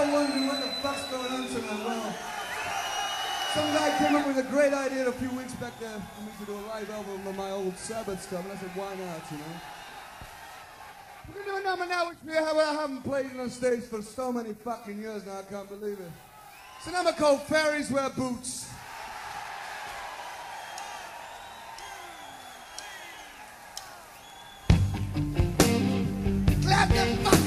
all wondering what the fuck's going on tonight. Well, some guy came up with a great idea a few weeks back there for me to do a live album of my old Sabbath stuff, and I said, why not, you know? We're gonna do a number now which I haven't played on stage for so many fucking years now, I can't believe it. It's a number called Fairies Wear Boots. Clap the fuck